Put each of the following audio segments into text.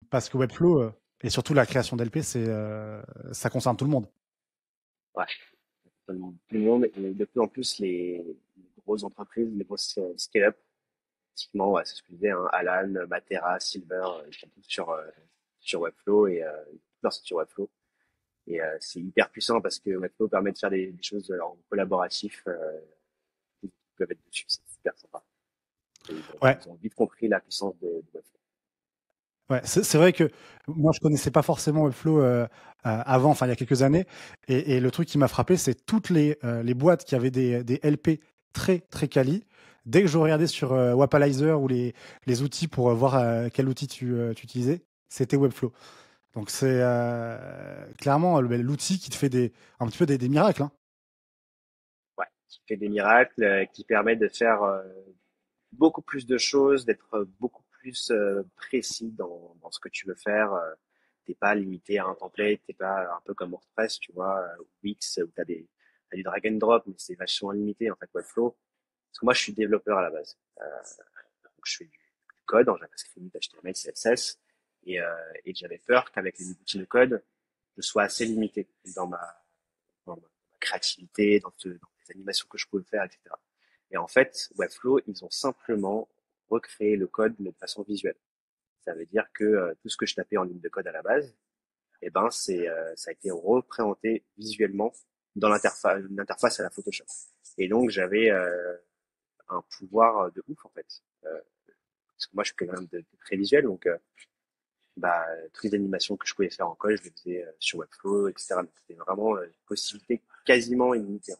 Parce que Webflow, et surtout la création d'LP, ça concerne tout le monde. Ouais, tout le monde et de plus en plus les grosses entreprises, les grosses scale-up, typiquement, ouais, c'est ce que je disais, hein, Alan, Matera, Silver, ils sont tous sur Webflow et leur site sur Webflow. Et c'est hyper puissant parce que Webflow permet de faire des choses en collaboratif qui peuvent être dessus. C'est super sympa. Et Ouais, ils ont vite compris la puissance de Webflow. ouais, c'est vrai que moi je connaissais pas forcément Webflow avant, enfin il y a quelques années, et le truc qui m'a frappé, c'est toutes les boîtes qui avaient des LP très très quali. Dès que je regardais sur Wapalizer ou les outils pour voir quel outil tu utilisais, c'était Webflow. Donc c'est clairement l'outil qui te fait un petit peu des miracles, hein. Ouais, qui fait des miracles, qui permet de faire beaucoup plus de choses, d'être beaucoup plus précis dans ce que tu veux faire. T'es pas limité à un template, t'es pas un peu comme WordPress, tu vois, ou Wix, où t'as du drag and drop, mais c'est vachement limité en fait Webflow. Parce que moi, je suis développeur à la base. Donc je fais du code en JavaScript, HTML, CSS, et j'avais peur qu'avec les outils de code, je sois assez limité dans ma créativité, dans les animations que je pouvais faire, etc. Et en fait, Webflow, ils ont simplement recréé le code mais de façon visuelle. Ça veut dire que tout ce que je tapais en ligne de code à la base, eh ben ça a été représenté visuellement dans une interface à la Photoshop. Et donc j'avais un pouvoir de ouf en fait. Parce que moi je suis quand même de très visuel, donc bah, toutes les animations que je pouvais faire en code, je les faisais sur Webflow, etc. Donc c'était vraiment une possibilité quasiment illimitée.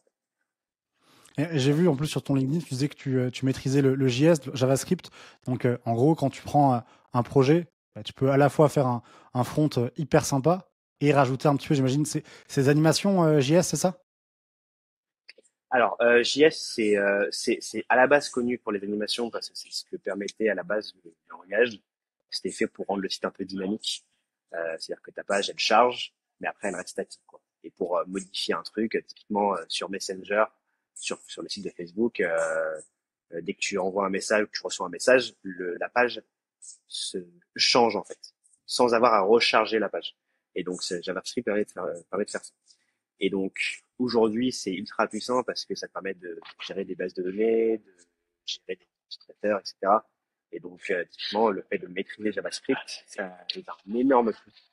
Et j'ai vu en plus sur ton LinkedIn, tu disais que tu maîtrisais le JS, le JavaScript. Donc en gros, quand tu prends un projet, bah, tu peux à la fois faire un front hyper sympa et rajouter un petit peu, j'imagine, ces animations JS, c'est ça? Alors, JS, c'est à la base connu pour les animations parce que c'est ce que permettait à la base le langage. C'était fait pour rendre le site un peu dynamique. C'est-à-dire que ta page, elle charge, mais après, elle reste statique, quoi. Et pour modifier un truc, typiquement sur Messenger, sur le site de Facebook, dès que tu envoies un message ou que tu reçois un message, la page se change en fait, sans avoir à recharger la page. Et donc, JavaScript permet de faire ça. Et donc, aujourd'hui, c'est ultra puissant parce que ça te permet de gérer des bases de données, de gérer des administrateurs, etc. Et donc, typiquement, le fait de maîtriser JavaScript, ça est un énorme plus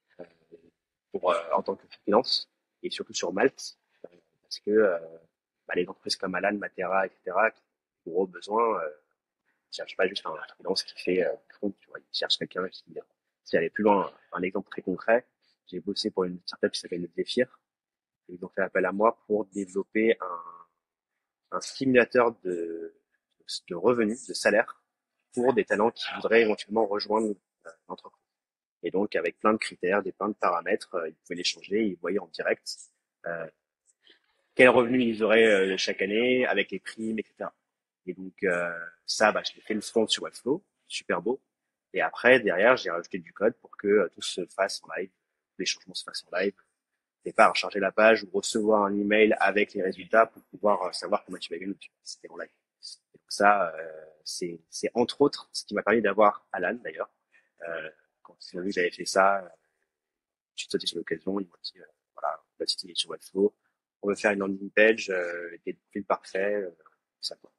en tant que freelance et surtout sur Malte, parce que bah, les entreprises comme Alan, Matera, etc., qui ont gros besoins, ne cherchent pas juste un freelance qui fait front, tu vois, ils cherchent quelqu'un qui aller plus loin. Un exemple très concret, j'ai bossé pour une startup qui s'appelle Zephyr. Ils ont fait appel à moi pour développer un simulateur de revenus, de salaire, pour des talents qui voudraient éventuellement rejoindre l'entreprise. Et donc, avec plein de critères, plein de paramètres, ils pouvaient les changer, ils voyaient en direct euh, quels revenus ils auraient chaque année, avec les primes, etc. Et donc, ça, bah, je l'ai fait le front sur Webflow, super beau. Et après, derrière, j'ai rajouté du code pour que tout se fasse en live, les changements se fassent en live, et pas à recharger la page ou recevoir un email avec les résultats pour pouvoir savoir comment tu vas gagner. C'était en live. Et donc ça, c'est entre autres ce qui m'a permis d'avoir Alan d'ailleurs. Quand ils ont vu que j'avais fait ça, je suis sauté sur l'occasion. Ils m'ont dit, voilà, la petite est sur Webflow. On veut faire une landing page, des profils parfaits, ça quoi.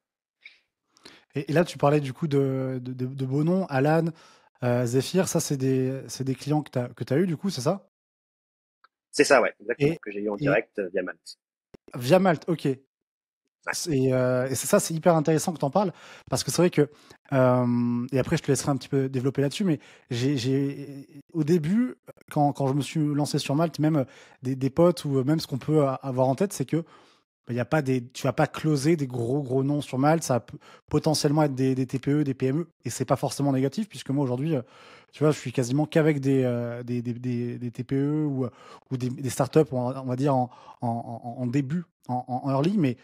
Et là, tu parlais du coup de beaux noms, Alan, Zephyr, ça c'est des clients que tu as eu du coup, c'est ça? C'est ça, ouais, exactement, Et, que j'ai eu en et direct via Malte. via Malte, ok. Ouais. Et c'est ça, c'est hyper intéressant que tu en parles, parce que c'est vrai que, et après je te laisserai un petit peu développer là-dessus, mais au début, quand je me suis lancé sur Malte, même des potes ou même ce qu'on peut avoir en tête, c'est que bah, y a pas tu vas pas closer des gros noms sur Malte, ça peut potentiellement être des TPE, des PME, et c'est pas forcément négatif, puisque moi aujourd'hui, tu vois, je suis quasiment qu'avec des TPE ou des startups, on va dire en début, en early, mais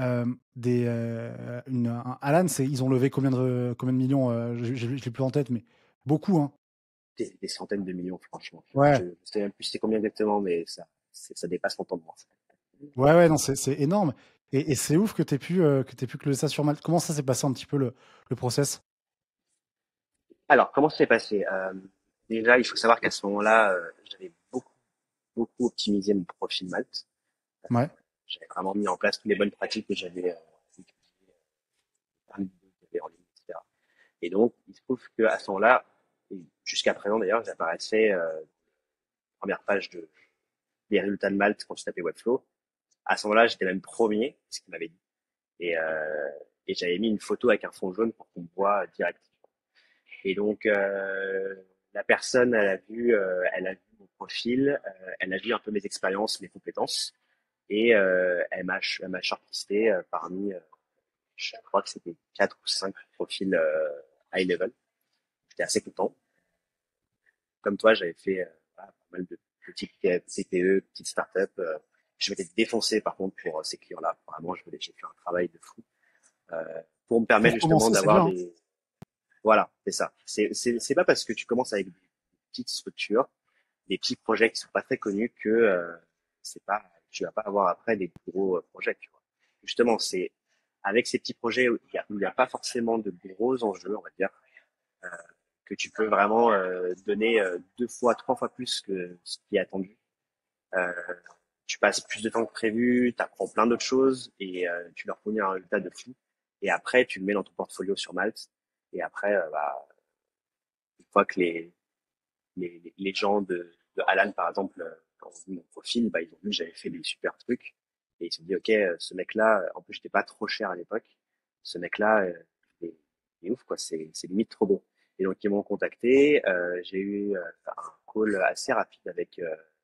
Alan, ils ont levé combien de millions, je l'ai plus en tête, mais beaucoup, hein. Des centaines de millions, franchement. Je Ouais, sais même plus c'est combien exactement, mais ça dépasse mon temps de moi. ouais, non, c'est énorme. Et c'est ouf que t'aies pu closer ça sur Malte. Comment ça s'est passé un petit peu le process? Alors, comment ça s'est passé? Déjà, il faut savoir qu'à ce moment-là, j'avais beaucoup optimisé mon profil Malte. Ouais. J'avais vraiment mis en place toutes les bonnes pratiques que j'avais utilisées, plein de vidéos qu'il y avait en ligne, etc. Et donc, il se trouve qu'à ce moment-là, et jusqu'à présent d'ailleurs, j'apparaissais première page des résultats de Malte quand tu tapais Webflow. À ce moment-là, j'étais même premier, ce qu'il m'avait dit. Et, euh, et j'avais mis une photo avec un fond jaune pour qu'on me voit direct. Et donc, la personne, elle a vu mon profil, elle a vu un peu mes expériences, mes compétences, et elle m'a shortlisté parmi, je crois que c'était 4 ou 5 profils high level. J'étais assez content. Comme toi, j'avais fait voilà, pas mal de petites CPE, petites startups. Je m'étais défoncé par contre pour ces clients-là. Vraiment, j'ai fait un travail de fou pour me permettre Pour justement commencer, c'est d'avoir bien, hein. des. Voilà, c'est ça. C'est pas parce que tu commences avec des petites structures, des petits projets qui sont pas très connus que c'est pas, tu vas pas avoir après des gros projets. Tu vois. Justement, c'est avec ces petits projets où il y a pas forcément de gros enjeux, on va dire, euh, que tu peux vraiment donner 2 fois, 3 fois plus que ce qui est attendu. Euh, tu passes plus de temps que prévu, tu apprends plein d'autres choses et tu leur fournis un résultat de fou. Et après, tu le mets dans ton portfolio sur Malte. Et après, bah, une fois que les gens de Alan, par exemple, quand ils ont vu mon profil, bah, ils ont vu que j'avais fait des super trucs. Et ils se sont dit, OK, ce mec-là, en plus, j'étais pas trop cher à l'époque. Ce mec-là, il est ouf, quoi. C'est limite trop bon. Et donc, ils m'ont contacté. J'ai eu un call assez rapide avec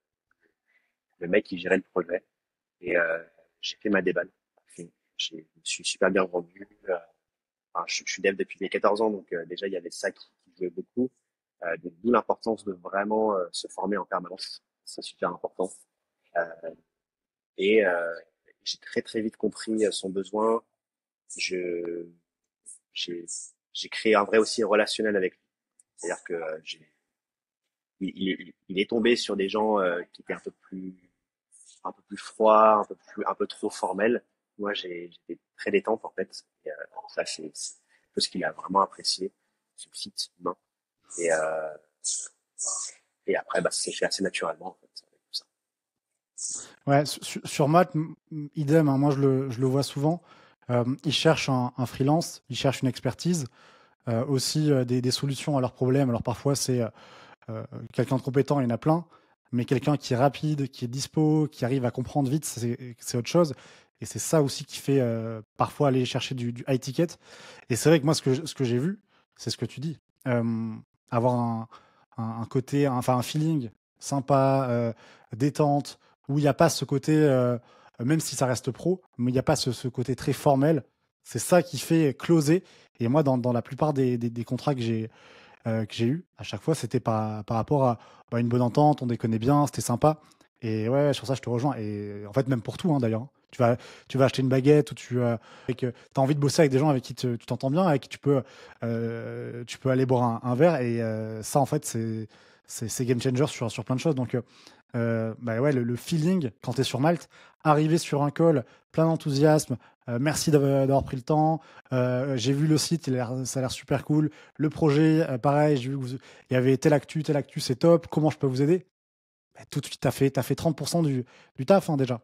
le mec qui gérait le projet. Et j'ai fait ma déballe. Je me suis super bien vendu. Enfin, je suis dev depuis mes 14 ans, donc déjà, il y avait ça qui jouait beaucoup. Donc, d'où l'importance de vraiment se former en permanence. C'est super important. Euh, et j'ai très, très vite compris son besoin. Je, j'ai, j'ai créé un vrai aussi relationnel avec lui. C'est-à-dire que il est tombé sur des gens qui étaient un peu plus froids, un peu trop formels. Moi, j'étais très détente en fait. Et, ça, c'est quelque chose qu'il a vraiment apprécié, ce site humain. Et, et après, bah, ça s'est fait assez naturellement en fait. Avec tout ça. Ouais, sur Malte, idem, hein, moi je le vois souvent. Ils cherchent un freelance, ils cherchent une expertise, aussi des solutions à leurs problèmes. Alors parfois c'est quelqu'un de compétent, il y en a plein, mais quelqu'un qui est rapide, qui est dispo, qui arrive à comprendre vite, c'est autre chose. Et c'est ça aussi qui fait parfois aller chercher du high ticket. Et c'est vrai que moi, ce que j'ai vu, c'est ce que tu dis. Euh, avoir un côté, enfin un feeling sympa, détente, où il n'y a pas ce côté, même si ça reste pro, mais il n'y a pas ce côté très formel. C'est ça qui fait closer. Et moi, dans la plupart des contrats que j'ai eu, à chaque fois, c'était par rapport à bah, une bonne entente, on déconnait bien, c'était sympa. Et ouais, sur ça, je te rejoins. Et en fait, même pour tout, hein, d'ailleurs, hein. Tu vas acheter une baguette ou tu as envie de bosser avec des gens avec qui tu t'entends bien, avec qui tu peux aller boire un verre. Et ça, en fait, c'est game changer sur plein de choses. Donc, bah ouais, le feeling quand tu es sur Malte, arriver sur un call plein d'enthousiasme, merci d'avoir pris le temps, j'ai vu le site, ça a l'air super cool. Le projet, pareil, j'ai vu que il y avait tel actu, c'est top. Comment je peux vous aider? Bah, tout de suite, t'as fait 30% du taf, hein, déjà.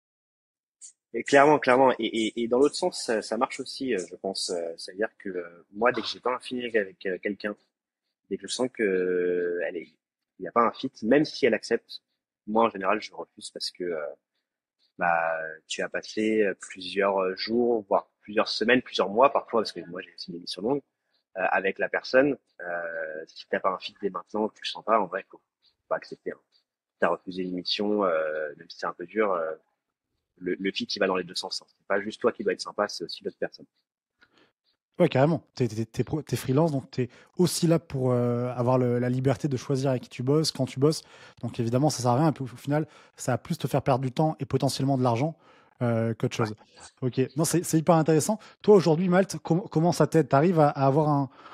Et clairement, clairement. Et dans l'autre sens, ça marche aussi, je pense. C'est-à-dire que moi, dès que j'ai pas un feeling avec quelqu'un, dès que je sens que il n'y a pas un fit, même si elle accepte, moi en général, je refuse parce que bah, tu as passé plusieurs jours, voire plusieurs semaines, plusieurs mois parfois, parce que moi j'ai aussi des missions longues, avec la personne. Si t'as pas un fit dès maintenant, que tu le sens pas, en vrai, faut pas accepter. Hein. T'as refusé une mission, même si c'est un peu dur, le fit il va dans les deux sens. Hein. C'est pas juste toi qui dois être sympa, c'est aussi l'autre personne. Ouais, carrément. T'es freelance, donc t'es aussi là pour avoir la liberté de choisir avec qui tu bosses, quand tu bosses. Donc évidemment, ça sert à rien. Et puis, au final, ça va plus te faire perdre du temps et potentiellement de l'argent qu'autre Ouais. chose. Ok, non, c'est hyper intéressant. Toi, aujourd'hui, Malte, comment ça t'aide? T'arrives à avoir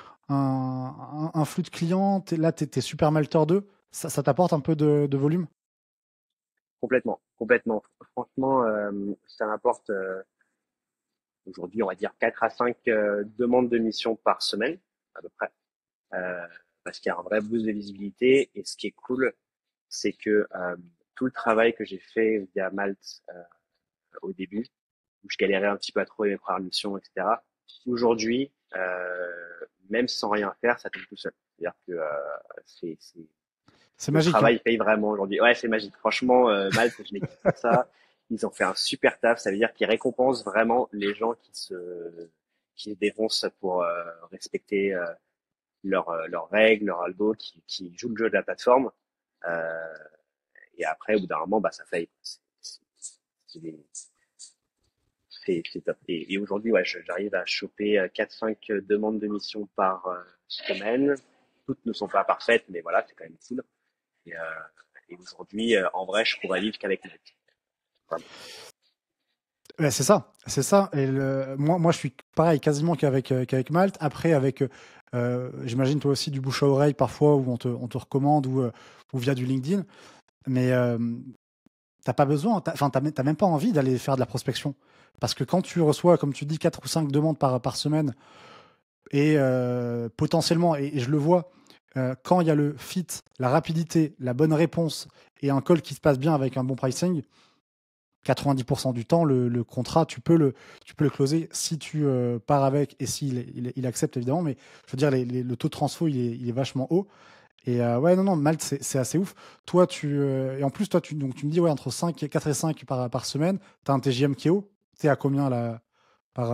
un flux de clients? Là, t'es super Malteur 2. Ça t'apporte un peu de volume? Complètement, complètement. Franchement, ça m'apporte aujourd'hui, on va dire 4 à 5 demandes de mission par semaine, à peu près. Euh, parce qu'il y a un vrai boost de visibilité. Et ce qui est cool, c'est que tout le travail que j'ai fait via Malte au début, où je galérais un petit peu à trouver mes premières missions, etc. Aujourd'hui, même sans rien faire, ça tombe tout seul. C'est-à-dire que C'est le magique, hein. travail paye vraiment aujourd'hui. Ouais, c'est magique. Franchement, Malte, je les kiffe pour ça. Ils ont fait un super taf. Ça veut dire qu'ils récompensent vraiment les gens qui se défoncent pour respecter leurs règles, leurs algos, qui jouent le jeu de la plateforme. Euh, et après, au bout d'un moment, bah, ça paye. C'est des- c'est top. Et aujourd'hui, ouais, j'arrive à choper 4-5 demandes de mission par semaine. Toutes ne sont pas parfaites, mais voilà, c'est quand même cool. Et, euh, et aujourd'hui, en vrai, je pourrais vivre qu'avec Malte. Vraiment. Ouais, c'est ça, c'est ça. Et moi, je suis pareil, quasiment qu'avec Malte. Après, j'imagine toi aussi du bouche à oreille parfois où on te recommande ou via du LinkedIn. Mais t'as pas besoin, enfin, t'as même pas envie d'aller faire de la prospection. Parce que quand tu reçois, comme tu dis, 4 ou 5 demandes par semaine, et potentiellement, et je le vois, quand il y a le fit, la rapidité, la bonne réponse et un call qui se passe bien avec un bon pricing, 90% du temps, le contrat, tu peux le closer si tu pars avec et s'il il accepte évidemment. Mais je veux dire, le taux de transfo, il est vachement haut. Et ouais, non, non, Malte, c'est assez ouf. Toi, et en plus, toi, donc, tu me dis, ouais, entre 4 et 5 par semaine, tu as un TGM qui est haut. T'es à combien là par,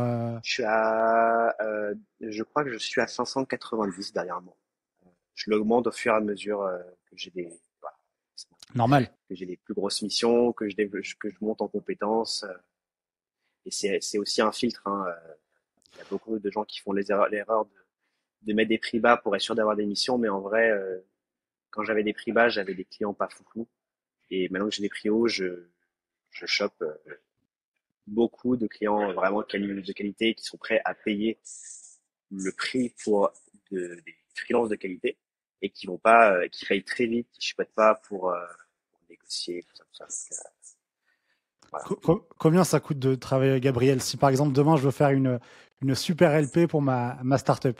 Je crois que je suis à 590 dernièrement. Je l'augmente au fur et à mesure que j'ai voilà, normal? que j'ai des plus grosses missions, que je monte en compétences. Et c'est aussi un filtre, hein. Il y a beaucoup de gens qui font l'erreur de mettre des prix bas pour être sûr d'avoir des missions, mais en vrai, quand j'avais des prix bas, j'avais des clients pas foufou. Et maintenant que j'ai des prix hauts, je chope beaucoup de clients vraiment de qualité qui sont prêts à payer le prix pour des freelances de qualité et qui vont pas, qui payent très vite, qui chupotent pas pour négocier, tout ça, tout ça. Donc, voilà. Combien ça coûte de travailler avec Gabriel? Si par exemple demain je veux faire une super LP pour ma startup.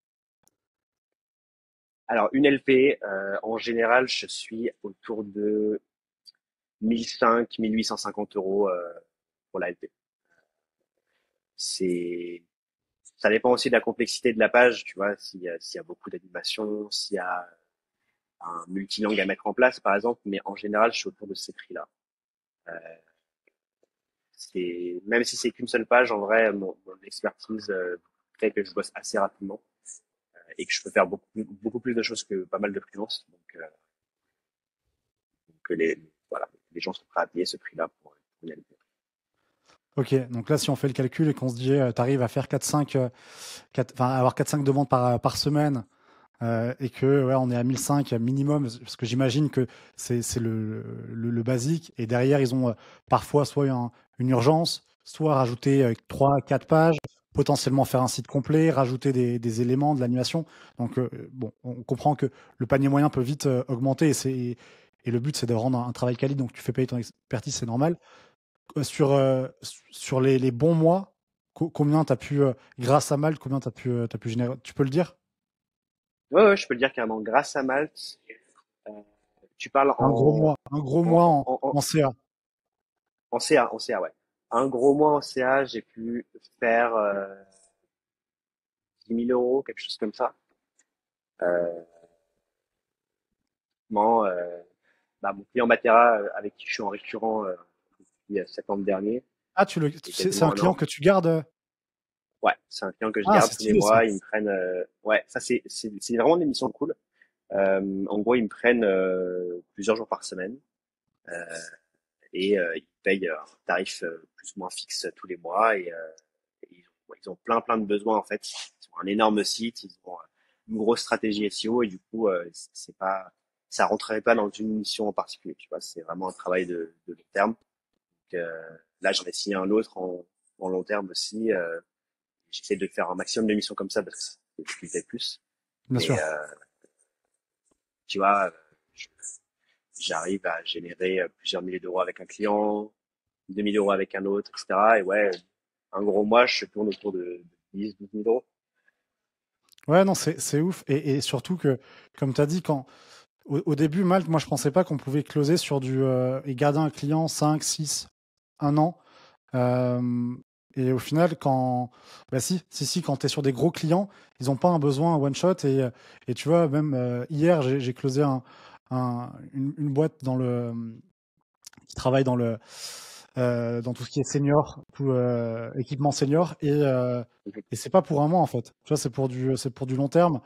Alors, une LP, en général, je suis autour de 1500, 1850 € pour la LP. C'est, Ça dépend aussi de la complexité de la page, tu vois, s'il y a beaucoup d'animation, s'il y a un multilangue à mettre en place, par exemple, mais en général, je suis autour de ces prix-là. Euh, Même si c'est qu'une seule page, en vrai, mon expertise fait que je bosse assez rapidement et que je peux faire beaucoup plus de choses que pas mal de freelance. Donc voilà, les gens sont prêts à payer ce prix-là pour une LP. Ok, donc là si on fait le calcul et qu'on se dit tu arrives à faire 4-5 enfin, avoir 4-5 demandes par semaine et que ouais, on est à 1005 minimum, parce que j'imagine que c'est le basique, et derrière ils ont parfois soit une urgence, soit rajouter 3-4 pages, potentiellement faire un site complet, rajouter des éléments, de l'animation. Donc bon, on comprend que le panier moyen peut vite augmenter, et le but c'est de rendre un travail quali, donc tu fais payer ton expertise, c'est normal. Sur les bons mois, combien tu as pu, grâce à Malte, combien t'as pu générer? Tu peux le dire? Ouais, ouais, je peux le dire carrément. Grâce à Malte, euh, tu parles Un gros mois en CA. en CA, ouais. Un gros mois en CA, j'ai pu faire 10 000 euros, quelque chose comme ça. Euh, Bon, bah, mon client Matera, avec qui je suis en récurrent depuis septembre dernier, Ah, et c'est un quasiment un client an. que tu gardes? Ouais, c'est un client que je Ah, garde c'est tous les stylé ça. mois. Ils me prennent, ouais, ça c'est vraiment des missions cool. En gros, ils me prennent plusieurs jours par semaine euh, et ils payent un tarif plus ou moins fixe tous les mois et ils ont plein de besoins en fait. Ils ont un énorme site, ils ont une grosse stratégie SEO et du coup, c'est pas, ça rentrerait pas dans une mission en particulier. Tu vois, c'est vraiment un travail de long terme. Donc, là, j'en ai signé un autre en long terme aussi. J'essaie de faire un maximum de missions comme ça parce que c'est ce qui me plaît plus. Bien Mais sûr. tu vois, j'arrive à générer plusieurs milliers d'euros avec un client, 2 000 € avec un autre, etc. Et ouais, un gros mois, je tourne autour de 10, 12 000 euros. Ouais, non, c'est ouf. Et surtout que, comme tu as dit, au début, Malte, moi, je pensais pas qu'on pouvait closer sur et garder un client 5 6 un an. Euh, et au final, bah si, quand tu es sur des gros clients, ils n'ont pas un besoin one shot. Et tu vois, même hier, j'ai closé une boîte qui travaille dans tout ce qui est senior, tout équipement senior. Et c'est pas pour un mois, en fait. Tu vois, c'est pour du long terme.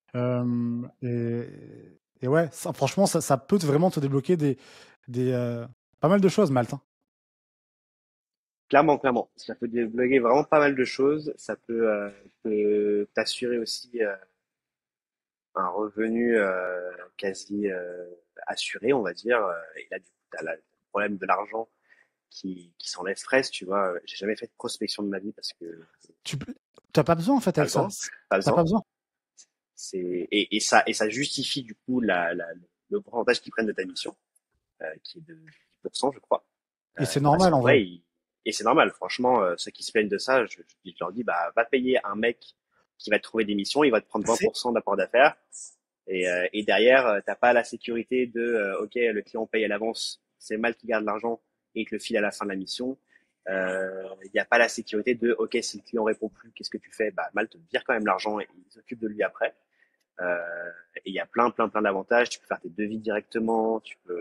Et ouais, franchement, ça peut vraiment te débloquer pas mal de choses, Malte, hein. Clairement, clairement. Ça peut débloquer vraiment pas mal de choses. Ça peut t'assurer aussi un revenu quasi assuré, on va dire. Et là, du coup, tu as le problème de l'argent qui s'enlève stress, tu vois. J'ai jamais fait de prospection de ma vie parce que Tu n'as pas besoin, en fait, pas avec ça. besoin, pas T'as pas besoin. besoin. Et ça justifie du coup le pourcentage qu'ils prennent de ta mission, qui est de 10%, je crois. Et c'est Parce normal, qu'en en vrai. vrai, et c'est normal, franchement, ceux qui se plaignent de ça, je leur dis, bah, va payer un mec qui va te trouver des missions, il va te prendre C'est 20% d'apport d'affaires, et derrière, t'as pas la sécurité de, ok, le client paye à l'avance, c'est mal qu'il garde l'argent et il te le file à la fin de la mission. Il n'y a pas la sécurité de, ok, si le client répond plus, qu'est-ce que tu fais? Bah, mal te vire quand même l'argent et il s'occupe de lui après. Et il y a plein, plein, plein d'avantages. Tu peux faire tes devis directement,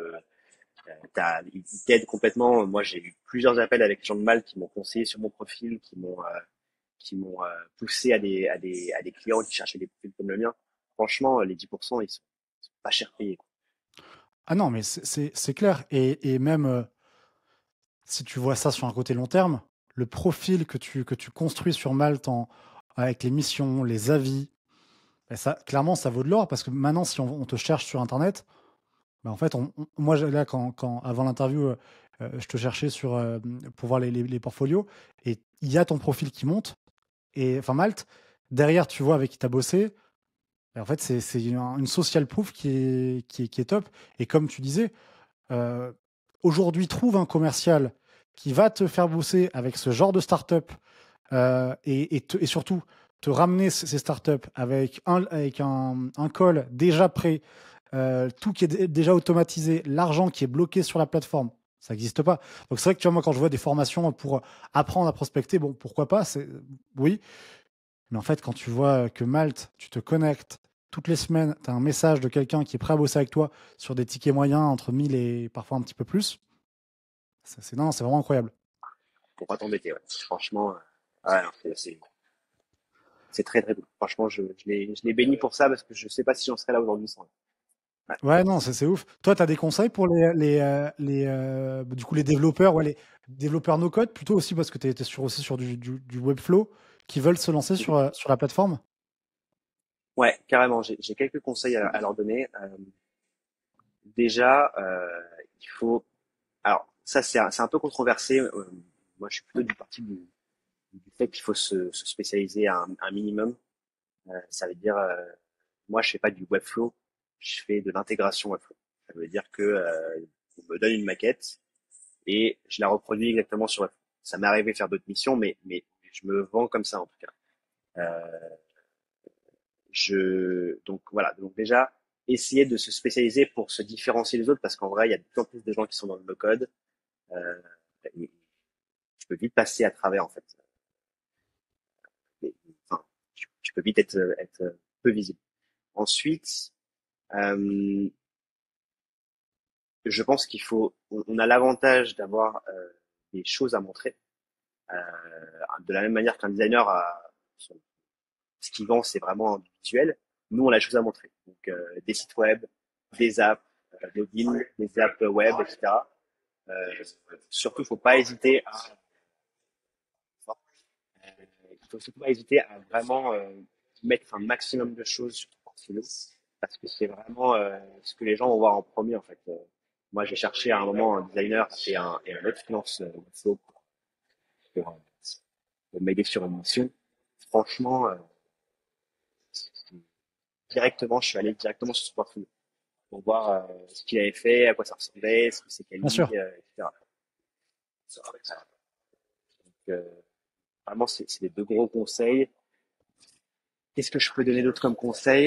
ils t'aident complètement. Moi, j'ai eu plusieurs appels avec les gens de Malte qui m'ont conseillé sur mon profil, qui m'ont poussé à des clients qui cherchaient des profils comme le mien. Franchement, les 10%, ils sont pas cher payés, quoi. Ah non, mais c'est clair. Et même si tu vois ça sur un côté long terme, le profil que tu construis sur Malte avec les missions, les avis, ben ça, clairement, ça vaut de l'or parce que maintenant, si on te cherche sur Internet, ben en fait, moi, là, avant l'interview, je te cherchais pour voir les portfolios et il y a ton profil qui monte. Et enfin, Malte, derrière, tu vois avec qui tu as bossé. Et en fait, c'est une social proof qui est top. Et comme tu disais, euh, aujourd'hui, trouve un commercial qui va te faire bosser avec ce genre de startup et surtout te ramener ces startups avec un call déjà prêt, tout qui est déjà automatisé, l'argent qui est bloqué sur la plateforme. Ça n'existe pas. Donc c'est vrai que tu vois, moi, quand je vois des formations pour apprendre à prospecter, bon, pourquoi pas, oui. Mais en fait, quand tu vois que Malte, tu te connectes toutes les semaines, tu as un message de quelqu'un qui est prêt à bosser avec toi sur des tickets moyens entre 1000 et parfois un petit peu plus, non, c'est vraiment incroyable. Pour pas t'embêter, ouais. Franchement, ouais, non, c'est très, très cool. Franchement, je l'ai béni pour ça parce que je sais pas si j'en serais là aujourd'hui sans. Ouais. Ouais, non, c'est ouf. Toi, tu as des conseils pour du coup, les développeurs, ouais, les développeurs no-code, plutôt aussi parce que tu es aussi sur du Webflow, qui veulent se lancer sur la plateforme? Ouais, carrément. J'ai quelques conseils à leur donner. Déjà, il faut. Alors, ça, c'est un peu controversé. Moi, je suis plutôt du parti du fait qu'il faut se spécialiser à un minimum. Ça veut dire, moi, je fais pas du Webflow, je fais de l'intégration Webflow. Ça veut dire que on me donne une maquette et je la reproduis exactement sur Webflow. Ça m'est arrivé de faire d'autres missions, mais je me vends comme ça en tout cas. Euh, donc voilà. Donc déjà, essayer de se spécialiser pour se différencier des autres, parce qu'en vrai, il y a de plus en plus de gens qui sont dans le no-code. Euh, et tu peux vite passer à travers en fait. Enfin, tu peux vite être peu visible. Ensuite, euh, je pense on a l'avantage d'avoir des choses à montrer. Euh, de la même manière qu'un designer ce qu'il vend, c'est vraiment du visuel. Nous, on a des choses à montrer. Donc, des sites web, des apps, login, des apps web, etc. Surtout, faut pas hésiter il faut surtout pas hésiter à vraiment mettre un maximum de choses sur ton portfolio, parce que c'est vraiment ce que les gens vont voir en premier en fait. Moi, j'ai cherché à un moment un designer et un autre freelance workflow pour, pour m'aider sur une mission. Franchement, directement, je suis allé directement sur son portfolio pour voir ce qu'il avait fait, à quoi ça ressemblait, ce que c'est Bien quali, sûr. etc. Donc, vraiment, c'est des deux gros conseils. Qu'est-ce que je peux donner d'autre comme conseil?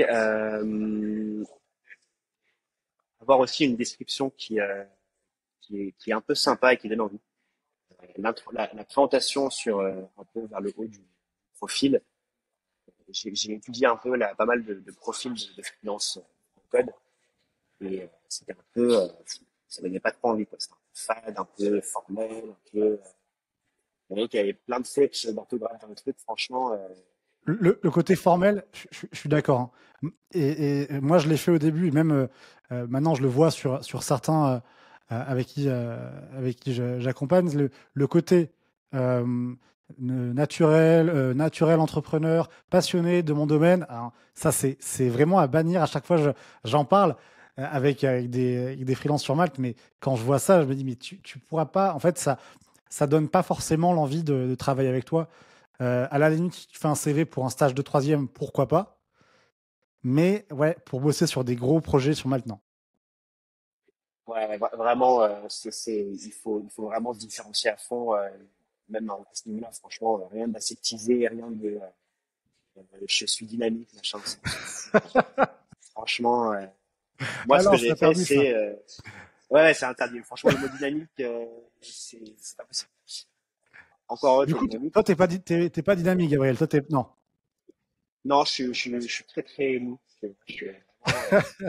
Avoir aussi une description qui est un peu sympa et qui donne envie. La présentation sur un peu vers le haut du profil. J'ai étudié un peu pas mal de profils de freelance en code et c'était un peu, ça donnait pas trop envie quoi. C'était un peu fade, un peu formel, un peu. On voyait qu'il y avait plein de fautes d'orthographe dans le truc. Franchement, Le côté formel, je suis d'accord, hein. Et moi, je l'ai fait au début, et même maintenant, je le vois sur certains avec qui j'accompagne. Le côté euh, naturel, entrepreneur, passionné de mon domaine, alors, ça, c'est vraiment à bannir. À chaque fois, j'en parle avec des freelances sur Malte, mais quand je vois ça, je me dis, mais tu pourras pas. En fait, ça donne pas forcément l'envie de travailler avec toi. À la limite, si tu fais un CV pour un stage de troisième, pourquoi pas. Mais ouais, pour bosser sur des gros projets sur Malte, non. ouais, vraiment, il faut vraiment se différencier à fond, même à ce niveau-là. Franchement, rien d'aseptisé, rien de, je suis dynamique, machin, on s'en fout. Franchement, moi, ce que Alors, c'est j'ai fait, interdit ça. c'est, ouais, c'est interdit. Franchement, le mot dynamique, c'est pas possible. Encore autre, Du le coup, dynamique. toi, t'es pas dynamique, Gabriel. Toi, non. Non, je suis très, très mou. Je suis vraiment,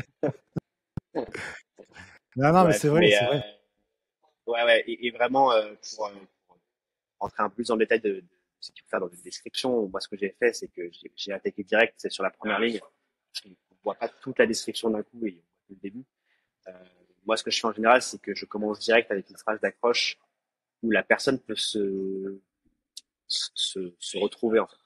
Non, non, mais c'est bref, vrai, mais, c'est vrai. ouais, ouais, et vraiment, pour rentrer un peu plus dans le détail de ce qu'il faut faire dans une description, moi, ce que j'ai fait, c'est que j'ai attaqué direct, c'est sur la première ligne. On voit pas toute la description d'un coup et on voit que le début. Euh, Moi, ce que je fais en général, c'est que je commence direct avec une phrase d'accroche où la personne peut se retrouver, en fait.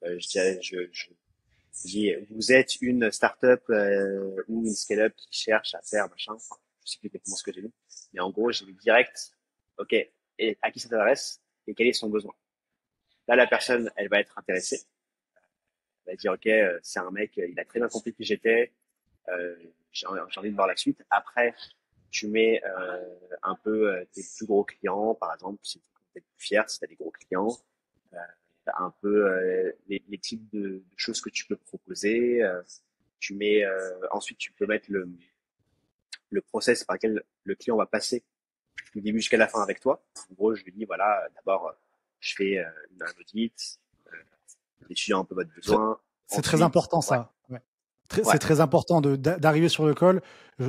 Je dis, vous êtes une start-up ou une scale-up qui cherche à faire machin. Enfin, je sais plus exactement ce que j'ai dit. Mais en gros, j'ai dit direct, OK, et à qui ça s'adresse et quel est son besoin. Là, la personne, elle va être intéressée. Elle va dire, OK, c'est un mec, il a très bien compris qui j'étais. Euh, j'ai envie de voir la suite. Après, tu mets un peu tes plus gros clients, par exemple, si tu es plus fier, si tu as des gros clients, euh, un peu les types de choses que tu peux proposer. Tu mets ensuite tu peux mettre le process par lequel le client va passer du début jusqu'à la fin avec toi. En gros, je lui dis voilà, d'abord je fais un audit, euh, j'étudie un peu votre C'est besoin. c'est très Ensuite, important, ouais, ça. Ouais. C'est ouais, très important d'arriver sur le call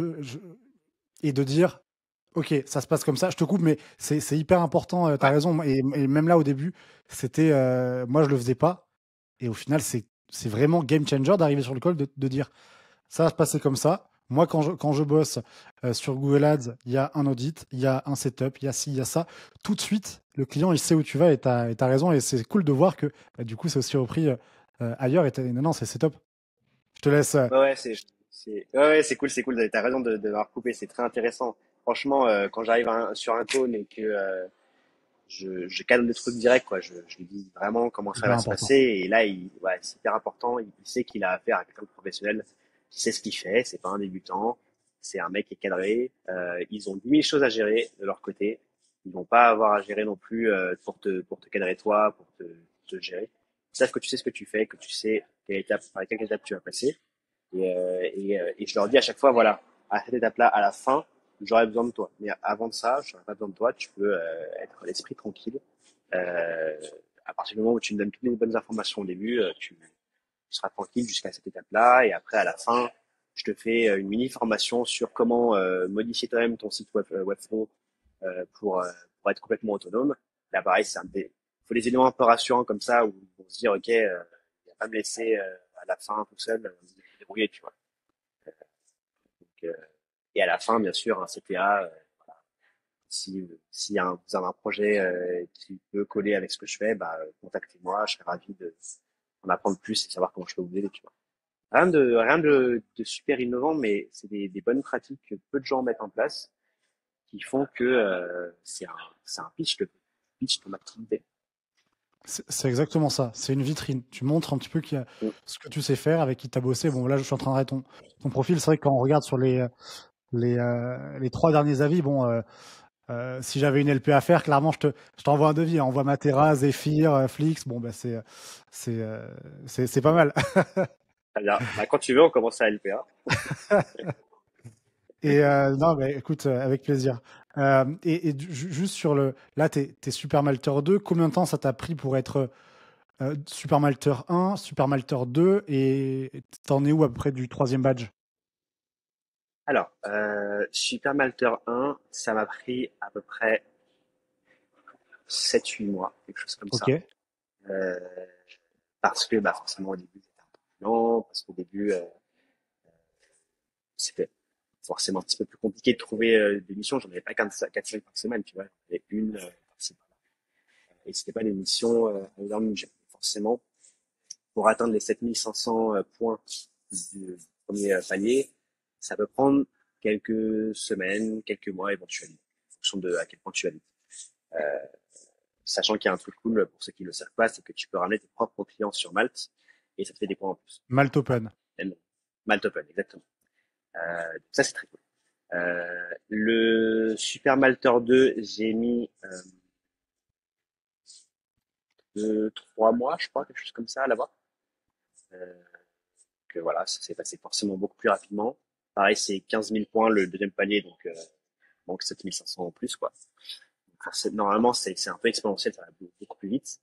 et de dire, OK, ça se passe comme ça. Je te coupe, mais c'est hyper important. Tu as ouais, raison. Et même là, au début, c'était, moi, je le faisais pas. Et au final, c'est vraiment game changer d'arriver sur le call, de dire, ça va se passer comme ça. Moi, quand je bosse sur Google Ads, il y a un audit, il y a un setup, il y a ci, il y a ça. Tout de suite, le client, il sait où tu vas et t'as raison. Et c'est cool de voir que bah, du coup, c'est aussi repris ailleurs. Non, non, c'est top. Je te laisse. ouais, ouais, ouais, c'est cool. T'as raison de m'avoir coupé, c'est très intéressant. Franchement, quand j'arrive sur un call et que je cadre le truc direct, quoi. Je lui dis vraiment comment ça Hyper va se important. passer. Et là, ouais, c'est hyper important. Il sait qu'il a affaire à quelqu'un de professionnel qui sait ce qu'il fait. C'est pas un débutant. C'est un mec qui est cadré. Ils ont 10 000 choses à gérer de leur côté. Ils vont pas avoir à gérer non plus pour te cadrer toi, pour te gérer. Ils savent que tu sais ce que tu fais, que tu sais par quelle étape tu vas passer. Et je leur dis à chaque fois, voilà, à cette étape-là, à la fin, j'aurais besoin de toi. Mais avant de ça, je n'aurais pas besoin de toi. Tu peux être l'esprit tranquille. Euh, à partir du moment où tu me donnes toutes les bonnes informations au début, tu seras tranquille jusqu'à cette étape-là. Et après, à la fin, je te fais une mini formation sur comment modifier toi-même ton site Webflow pour être complètement autonome. Là, pareil, faut des éléments un peu rassurants comme ça où ils vont se dire, OK, il va pas me laisser à la fin tout seul me débrouiller, tu vois. Donc, et à la fin, bien sûr, un CTA, voilà. Si vous avez un projet qui peut coller avec ce que je fais, bah, contactez-moi, je serai ravi d'en apprendre plus et savoir comment je peux vous aider, tu vois. Rien de super innovant, mais c'est des bonnes pratiques que peu de gens mettent en place qui font que c'est un pitch ton activité. C'est exactement ça. C'est une vitrine. Tu montres un petit peu Mm. ce que tu sais faire, avec qui tu as bossé. Bon, là, je suis en train de regarder ton profil. C'est vrai que quand on regarde sur les 3 derniers avis, bon. Si j'avais une LP à faire, clairement, je t'envoie un devis. Envoie Matera, Zephyr, Flix. Bon, bah, c'est pas mal. Très bien. Bah, quand tu veux, on commence à LPA. Et non, bah, écoute, avec plaisir. Juste sur le. Là, t'es Super Malter 2. Combien de temps ça t'a pris pour être Super Malter 1, Super Malter 2 et t'en es où à peu près du troisième badge? Alors, Super Malter 1, ça m'a pris à peu près 7-8 mois, quelque chose comme Ok. ça. Euh, Parce que bah, forcément au début c'était un peu plus lent, parce qu'au début c'était forcément un petit peu plus compliqué de trouver des missions. J'en avais pas 4-5 par semaine, tu vois. J'en avais une par-ci, par-là. Et c'était pas des missions à énorme budget. Forcément, pour atteindre les 7500 points du premier palier, ça peut prendre quelques semaines, quelques mois éventuellement, en fonction de à quel point tu as vite. Euh, Sachant qu'il y a un truc cool pour ceux qui ne le savent pas, c'est que tu peux ramener tes propres clients sur Malte et ça te fait des points en plus. Malte Open. Malte Open, exactement. Donc ça, c'est très cool. Le Super Malter 2, j'ai mis 3 mois, je crois, quelque chose comme ça, à l'avoir. Euh, que voilà, ça s'est passé forcément beaucoup plus rapidement. Pareil, c'est 15 000 points le deuxième palier, donc 7 500 en plus, quoi. Donc normalement, c'est un peu exponentiel, ça va beaucoup plus vite.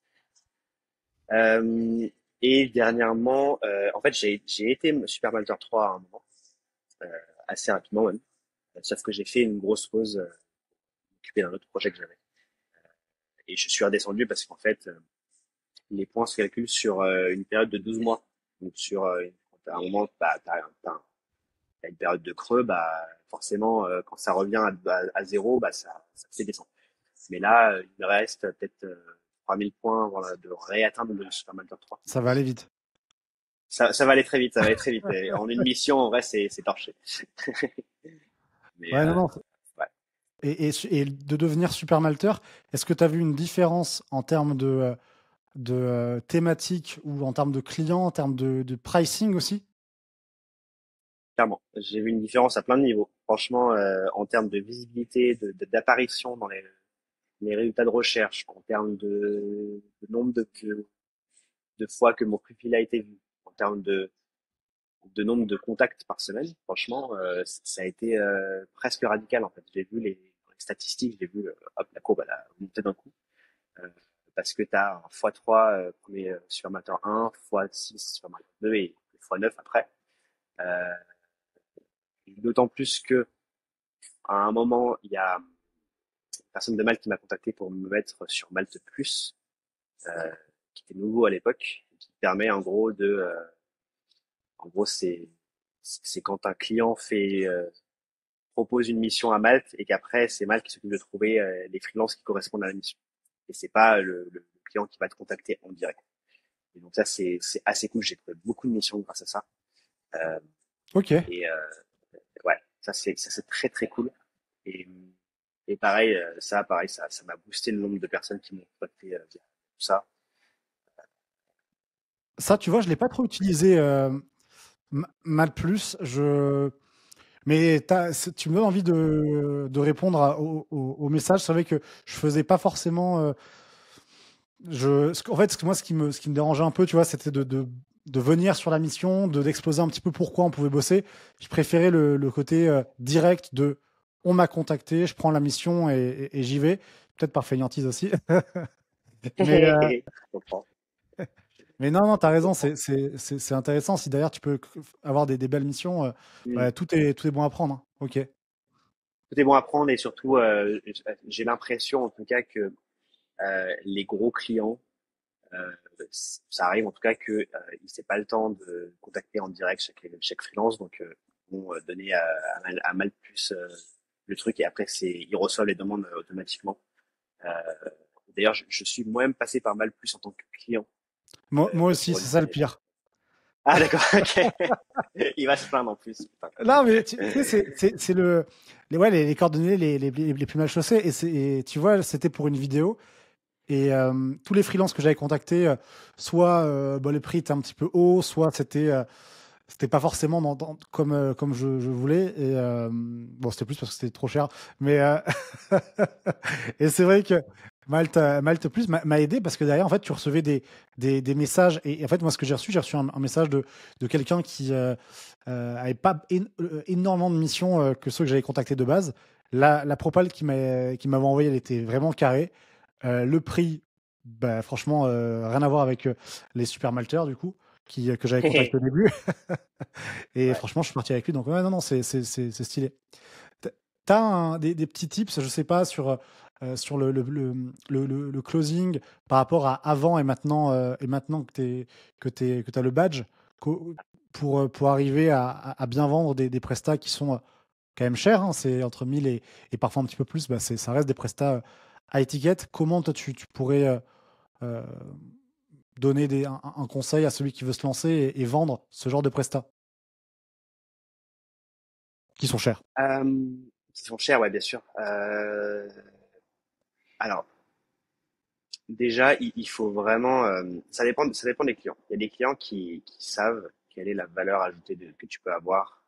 Euh, et dernièrement, en fait, j'ai été Super Malter 3 à un moment, euh, assez rapidement même. Sauf que j'ai fait une grosse pause, occupé d'un autre projet que j'avais. Et je suis redescendu parce qu'en fait, les points se calculent sur une période de 12 mois. Donc à un moment, bah, t'as une période de creux, bah forcément, quand ça revient à zéro, bah ça fait descendre. Mais là, il me reste peut-être 3000 points voilà, de réatteindre le Super Mario 3. Ça va aller vite. Ça va aller très vite, ça va aller très vite. Et en une mission, en vrai, c'est torché. Mais Ouais, non, non. ouais. Et de devenir Super Malter, est-ce que tu as vu une différence en termes de thématique ou en termes de clients, en termes de pricing aussi? Clairement, j'ai vu une différence à plein de niveaux. Franchement, en termes de visibilité, d'apparition dans les résultats de recherche, en termes de nombre de fois que mon profil a été vu, en termes de nombre de contacts par semaine, franchement, ça a été presque radical en fait. J'ai vu les statistiques, j'ai vu hop, la courbe elle a monté d'un coup. Euh, Parce que tu as un x3 premier Super Mario 1, x6 Super Mario 2 et x9 après. Euh, D'autant plus que à un moment, il y a une personne de Malte qui m'a contacté pour me mettre sur Malte Plus, euh, qui était nouveau à l'époque, qui permet en gros c'est quand un client propose une mission à Malte et qu'après c'est Malte qui s'occupe de trouver les freelances qui correspondent à la mission. Et c'est pas le client qui va te contacter en direct. Et donc ça c'est assez cool. J'ai trouvé beaucoup de missions grâce à ça. Euh, Ok. et ouais, ça c'est très très cool. Et, et pareil, ça m'a boosté le nombre de personnes qui m'ont contacté via tout ça. Ça, tu vois, je l'ai pas trop utilisé Mal Plus. Mais tu me donnes envie de répondre au message. C'est vrai que je faisais pas forcément. En fait, moi, ce qui me dérangeait un peu, tu vois, c'était de venir sur la mission, d'exposer un petit peu pourquoi on pouvait bosser. Je préférais le côté direct de on m'a contacté, je prends la mission et j'y vais. Peut-être par fainéantise aussi. Mais, Je comprends, mais non, non, tu as je raison, comprends. c'est intéressant. Si d'ailleurs tu peux avoir des belles missions, Hmm. ouais, tout est bon à prendre, hein. Ok. Tout est bon à prendre et surtout, j'ai l'impression en tout cas que les gros clients, euh, ça arrive en tout cas que ils n'aient pas le temps de contacter en direct chaque freelance, donc vont donner à mal plus le truc et après ils reçoivent les demandes automatiquement. Euh, D'ailleurs, je suis moi-même passé par Malplus en tant que client Moi aussi, pour c'est une. ça le pire. Ah d'accord, ok. Il va se plaindre en plus. Putain. Non, mais tu sais, c'est ouais, les coordonnées les plus mal chaussées. Et tu vois, c'était pour une vidéo. Et tous les freelances que j'avais contactés, soit bon, les prix étaient un petit peu hauts, soit c'était pas forcément comme je voulais. Et bon, c'était plus parce que c'était trop cher. Mais et c'est vrai que Malte Plus m'a aidé parce que derrière, en fait, tu recevais des messages. Et en fait, moi, ce que j'ai reçu un message de quelqu'un qui avait pas énormément de missions que ceux que j'avais contactés de base. La propale qui m'avait envoyé, elle était vraiment carrée. Le prix, bah, franchement, rien à voir avec les super malteurs, du coup, que j'avais contacté au début. Et Ouais. franchement, je suis parti avec lui. Donc, ouais, non, non, c'est stylé. T'as des petits tips, je sais pas, sur le closing par rapport à avant et maintenant que t'as le badge, pour arriver à bien vendre des prestats qui sont quand même chers, hein, c'est entre 1000 et parfois un petit peu plus, bah ça reste des prestats à étiquette. Comment toi tu pourrais euh, donner un conseil à celui qui veut se lancer et vendre ce genre de prestats qui sont chers? Qui sont chers, ouais, bien sûr. Alors, déjà, il faut vraiment, ça dépend des clients. Il y a des clients qui savent quelle est la valeur ajoutée que tu peux avoir,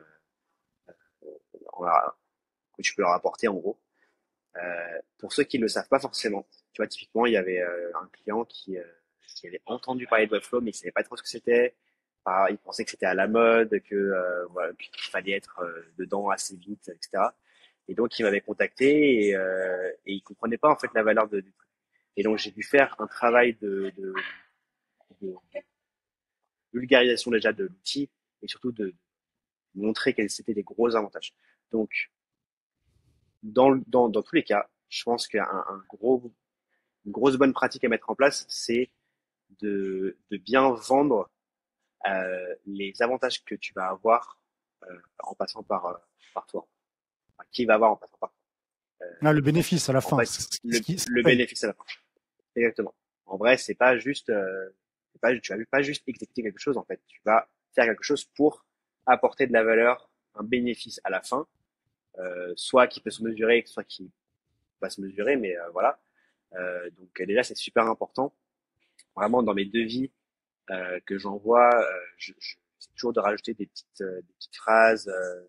que tu peux leur apporter en gros. Pour ceux qui ne le savent pas forcément, tu vois, typiquement, il y avait un client qui avait entendu parler de Webflow, mais il savait pas trop ce que c'était. Il pensait que c'était à la mode, voilà, qu'il fallait être dedans assez vite, etc. Et donc, il m'avait contacté et il comprenait pas en fait la valeur du truc. Et donc, j'ai dû faire un travail de vulgarisation déjà de l'outil et surtout de montrer quels étaient les gros avantages. Donc, dans tous les cas, je pense une grosse bonne pratique à mettre en place, c'est de bien vendre les avantages que tu vas avoir en passant par toi. Enfin, qui va avoir en passant par toi. Ah, le bénéfice à la En fin, fait, ce qui le paye. bénéfice à la fin. Exactement. En vrai, c'est pas juste, tu vas pas juste exécuter quelque chose. En fait, tu vas faire quelque chose pour apporter de la valeur, un bénéfice à la fin, soit qui peut se mesurer, soit qui va se mesurer, mais voilà. Donc déjà, c'est super important. Vraiment, dans mes devis que j'envoie, j'essaie toujours de rajouter des petites phrases,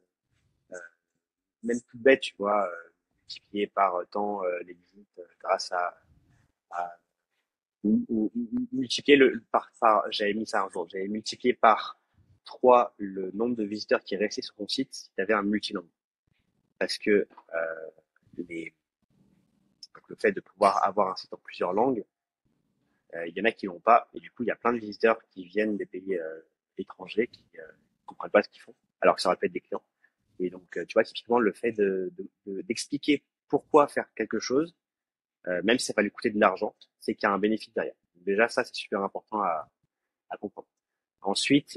même tout bête, tu vois, multiplier par temps les visites grâce à multiplier j'avais mis ça un jour, j'avais multiplié par 3 le nombre de visiteurs qui restaient sur ton site si tu avais un multinombre. Parce que les, le fait de pouvoir avoir un site en plusieurs langues, il y en a qui l'ont pas, et du coup, il y a plein de visiteurs qui viennent des pays étrangers qui comprennent pas ce qu'ils font, alors que ça aurait pu être des clients. Et donc, tu vois, typiquement, le fait d'expliquer pourquoi faire quelque chose, même si ça va lui coûter de l'argent, c'est qu'il y a un bénéfice derrière. Donc, déjà, ça, c'est super important à comprendre. Ensuite,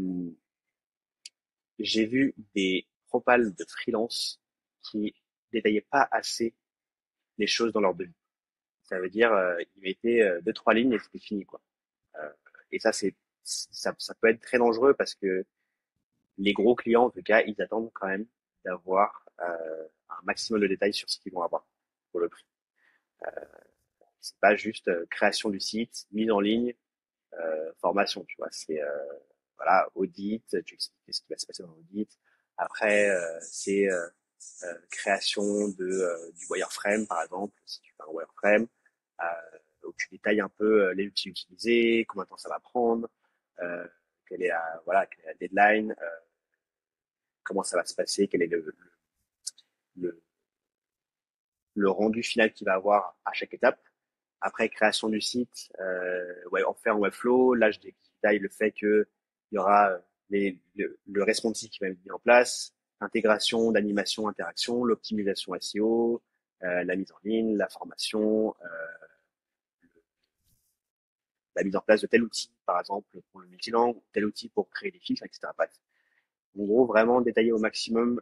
j'ai vu des propals de freelance qui détaillaient pas assez les choses dans leur devis. Ça veut dire, ils mettaient deux, trois lignes et c'était fini, quoi. Euh, et ça peut être très dangereux parce que les gros clients, en tout cas, ils attendent quand même d'avoir un maximum de détails sur ce qu'ils vont avoir pour le prix. C'est pas juste création du site, mise en ligne, formation, tu vois. C'est voilà, audit, tu expliques ce qui va se passer dans l'audit. Après, c'est création du wireframe, par exemple, si tu fais un wireframe, où tu détailles un peu les outils utilisés, combien de temps ça va prendre, euh, quelle est la deadline, comment ça va se passer, quel est le, le rendu final qu'il va avoir à chaque étape. Après, création du site, ouais, en faire un webflow. Là, je détaille le fait que il y aura le responsive qui va être mis en place, intégration d'animation, interaction, l'optimisation SEO, la mise en ligne, la formation, la mise en place de tel outil, par exemple, pour le multilangue, tel outil pour créer des filtres, etc. Bref. En gros, vraiment détailler au maximum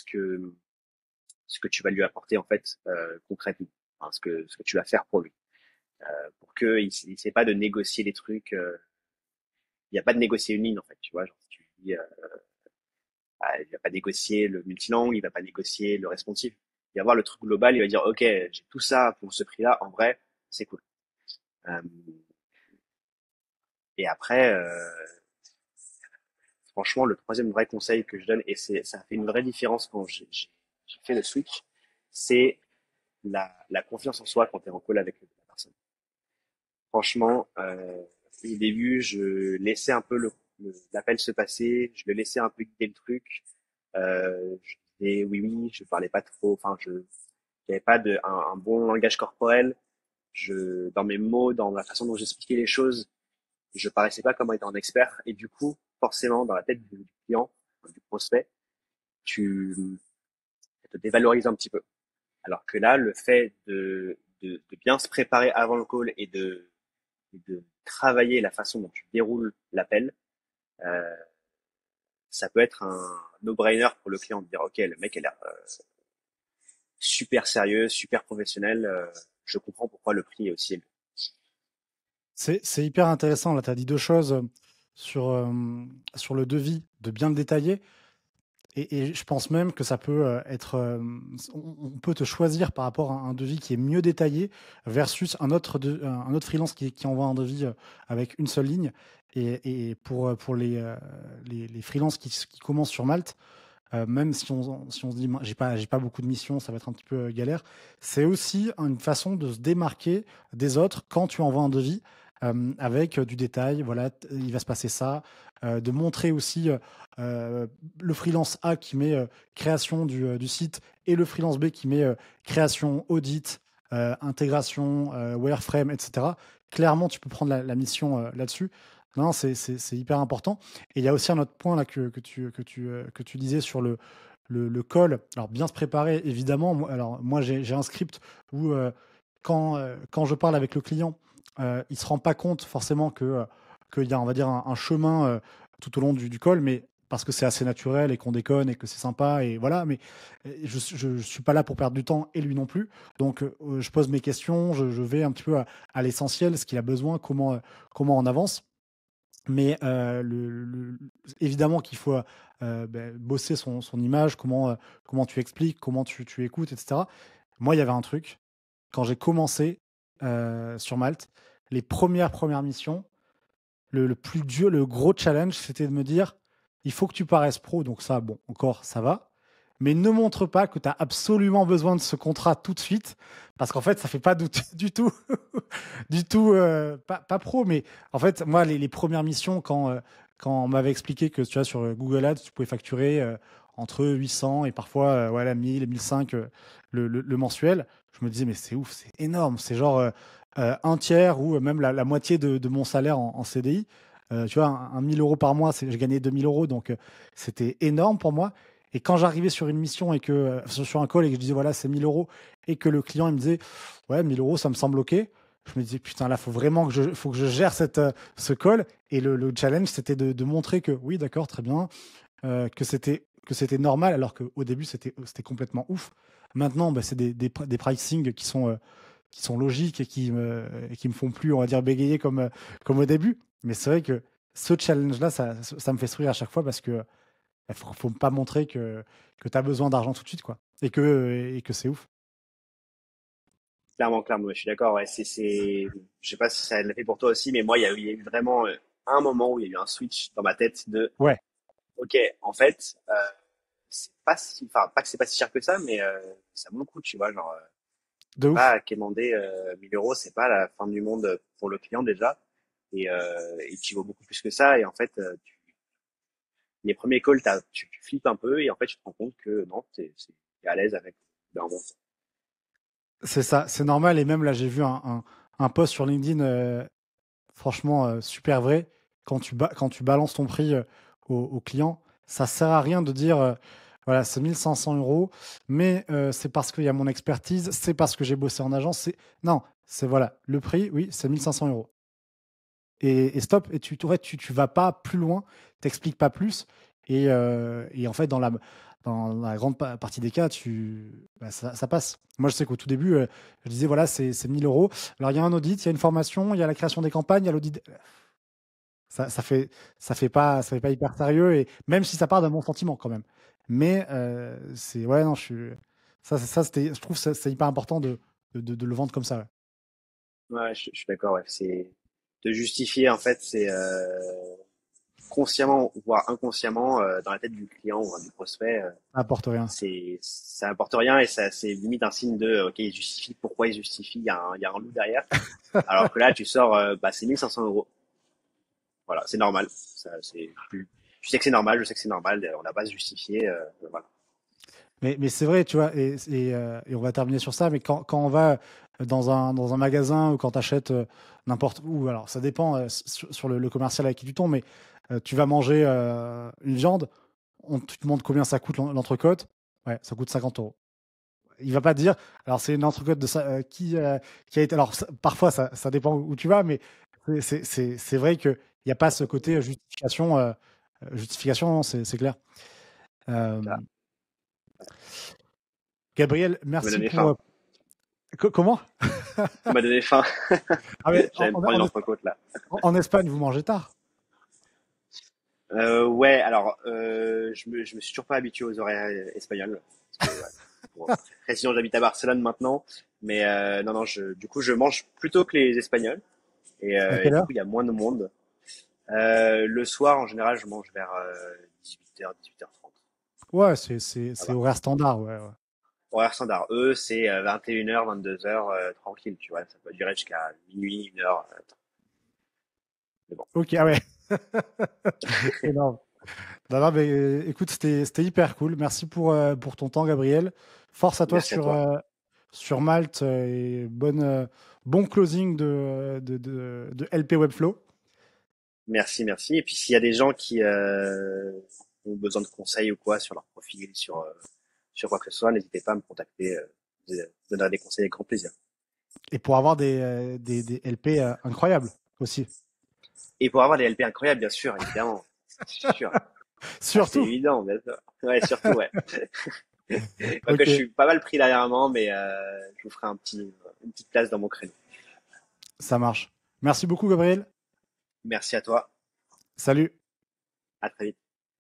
ce que tu vas lui apporter, en fait, concrètement. Enfin, ce que tu vas faire pour lui. Pour qu'il ne sait pas de négocier des trucs, il n'y a pas de négocier une ligne, en fait, tu vois. Genre, si tu lui dis, il va pas négocier le multilangue, il va pas négocier le responsive. Il va voir le truc global, il va dire, OK, j'ai tout ça pour ce prix-là, en vrai, c'est cool. Euh, et après, franchement, le troisième vrai conseil que je donne, et ça a fait une vraie différence quand j'ai fait le switch, c'est la confiance en soi quand tu es en call avec la personne. Franchement, au début, je laissais un peu l'appel se passer, je le laissais un peu guider le truc. Je disais oui, oui, je parlais pas trop, enfin, j'avais pas un bon langage corporel. Dans mes mots, dans la façon dont j'expliquais les choses, je paraissais pas comme étant un expert. Et du coup, forcément, dans la tête du client, du prospect, tu te dévalorises un petit peu. Alors que là, le fait de bien se préparer avant le call et de travailler la façon dont tu déroules l'appel, euh, ça peut être un no-brainer pour le client de dire, OK, le mec a l'air super sérieux, super professionnel, je comprends pourquoi le prix est aussi élevé. C'est hyper intéressant. Là, tu as dit deux choses sur le devis, de bien le détailler. Et je pense même que ça peut être. On peut te choisir par rapport à un devis qui est mieux détaillé versus un autre freelance qui envoie un devis avec une seule ligne. Et pour les freelances qui commencent sur Malte, même si on se dit, j'ai pas beaucoup de missions, ça va être un petit peu galère, c'est aussi une façon de se démarquer des autres quand tu envoies un devis avec du détail. Voilà, il va se passer ça. De montrer aussi le freelance A qui met création du site et le freelance B qui met création, audit, intégration, wireframe, etc. Clairement, tu peux prendre la mission là-dessus. Non, c'est hyper important. Et il y a aussi un autre point là que tu disais sur le call. Alors, bien se préparer, évidemment. Alors, moi, j'ai un script où quand je parle avec le client, il ne se rend pas compte forcément qu'il y a, on va dire, un chemin tout au long du call, mais parce que c'est assez naturel et qu'on déconne et que c'est sympa et voilà. Mais je suis pas là pour perdre du temps et lui non plus. Donc, je pose mes questions, je vais un petit peu à l'essentiel, ce qu'il a besoin, comment on avance. Mais évidemment qu'il faut bosser son image, comment tu expliques, comment tu écoutes, etc. Moi, il y avait un truc, quand j'ai commencé sur Malte, les premières missions, le plus dur, le gros challenge, c'était de me dire, il faut que tu paraisses pro, donc ça, bon, encore, ça va. Mais ne montre pas que tu as absolument besoin de ce contrat tout de suite, parce qu'en fait, ça fait pas du tout, du tout, pas pro, mais en fait, moi, les premières missions, quand on m'avait expliqué que tu vois, sur Google Ads, tu pouvais facturer entre 800 et parfois voilà, 1000, 1005 le mensuel, je me disais, mais c'est ouf, c'est énorme, c'est genre un tiers ou même la moitié de mon salaire en CDI. Tu vois, un 1000 euros par mois, je gagnais 2000 euros, donc c'était énorme pour moi. Et quand j'arrivais sur une mission et que sur un call et que je disais voilà, c'est 1000 euros et que le client il me disait ouais, 1000 euros, ça me semble ok. Je me disais putain, là, faut que je gère ce call. Et le challenge, c'était de montrer que oui, d'accord, très bien, que c'était normal, alors qu'au début, c'était complètement ouf. Maintenant, bah, c'est des pricing qui sont logiques et qui me font plus, on va dire, bégayer comme au début. Mais c'est vrai que ce challenge-là, ça me fait sourire à chaque fois parce que faut pas montrer que tu as besoin d'argent tout de suite, quoi. Et que c'est ouf. Clairement, clairement, je suis d'accord. Ouais, je sais pas si ça l'a fait pour toi aussi, mais moi, il y a eu vraiment un moment où il y a eu un switch dans ma tête de, Ouais, OK, en fait, c'est pas si, enfin, pas que c'est pas si cher que ça, mais ça vaut le coup, tu vois, genre, de ouf. pas quémander 1000 euros, c'est pas la fin du monde pour le client déjà, et tu vaux beaucoup plus que ça, et en fait, les premiers calls, tu flippes un peu, et en fait, tu te rends compte que non, t'es à l'aise avec. Ben, bon. C'est ça, c'est normal. Et même là, j'ai vu un post sur LinkedIn, franchement, super vrai. Quand tu balances ton prix au client, ça sert à rien de dire, voilà, c'est 1500 euros, mais c'est parce qu'il y a mon expertise, c'est parce que j'ai bossé en agence. Non, c'est voilà, le prix, oui, c'est 1500 euros. Et stop, et tu vas pas plus loin, t'expliques pas plus. Et en fait, dans la grande partie des cas, bah, ça passe. Moi, je sais qu'au tout début, je disais, voilà, c'est 1000 euros. Alors, il y a un audit, il y a une formation, il y a la création des campagnes, il y a l'audit. Ça fait pas hyper sérieux, et même si ça part d'un bon sentiment quand même. Mais ouais, non, je trouve que c'est hyper important de le vendre comme ça. Ouais. Ouais, je suis d'accord, ouais, de justifier, en fait, consciemment, voire inconsciemment, dans la tête du client ou du prospect, Ça apporte rien. ça apporte rien et ça, c'est limite un signe de, ok, il justifie, pourquoi il justifie, il y a un loup derrière. Alors que là, tu sors, c'est 1 500 euros. Voilà, c'est normal. Tu sais que c'est normal, je sais que c'est normal, on n'a pas à se justifier, voilà. Mais c'est vrai, tu vois, et on va terminer sur ça, mais quand on va dans un magasin ou quand tu achètes n'importe où, alors ça dépend sur le commercial avec qui tu tombes, mais tu vas manger une viande, tu te demandes combien ça coûte l'entrecôte, ouais, ça coûte 50 euros. Il va pas te dire, alors c'est une entrecôte de ça, qui a été, alors parfois ça dépend où tu vas, mais c'est vrai qu'il n'y a pas ce côté justification, justification, c'est clair. Euh, Ça, Gabriel, tu m'as merci donné pour. faim. Comment? Tu m'as donné faim. Ah mais J'allais me prendre une entrecôte là. En Espagne, vous mangez tard. Ouais, alors je me suis toujours pas habitué aux horaires espagnols. Parce que, ouais, bon, après, sinon j'habite à Barcelone maintenant, mais non non, du coup je mange plutôt que les Espagnols À et quelle du heure? coup il y a moins de monde. Le soir en général je mange vers 18h, 18h30. Ouais, Ça c'est va. horaire standard, ouais, ouais. Horaire standard. Eux c'est 21h, 22h tranquille, tu vois. Ça peut durer jusqu'à minuit, 1h. Mais bon, Ok, ah ouais. Énorme. Non, non, mais écoute, c'était hyper cool. Merci pour ton temps, Gabriel. Force à toi merci à toi. sur Malte et bon closing de LP Webflow. Merci, merci. Et puis s'il y a des gens qui ont besoin de conseils ou quoi sur leur profil, sur quoi que ce soit, n'hésitez pas à me contacter. Je vous donnerai des conseils avec grand plaisir. Et pour avoir des LP incroyables aussi. Et pour avoir des LP incroyables, bien sûr, évidemment. C'est sûr. Ah, c'est Surtout. évident, bien sûr. Ouais, surtout, ouais. Quoique Ok, je suis pas mal pris dernièrement, mais je vous ferai une petite place dans mon créneau. ça marche. Merci beaucoup, Gabriel. Merci à toi. Salut. À très vite.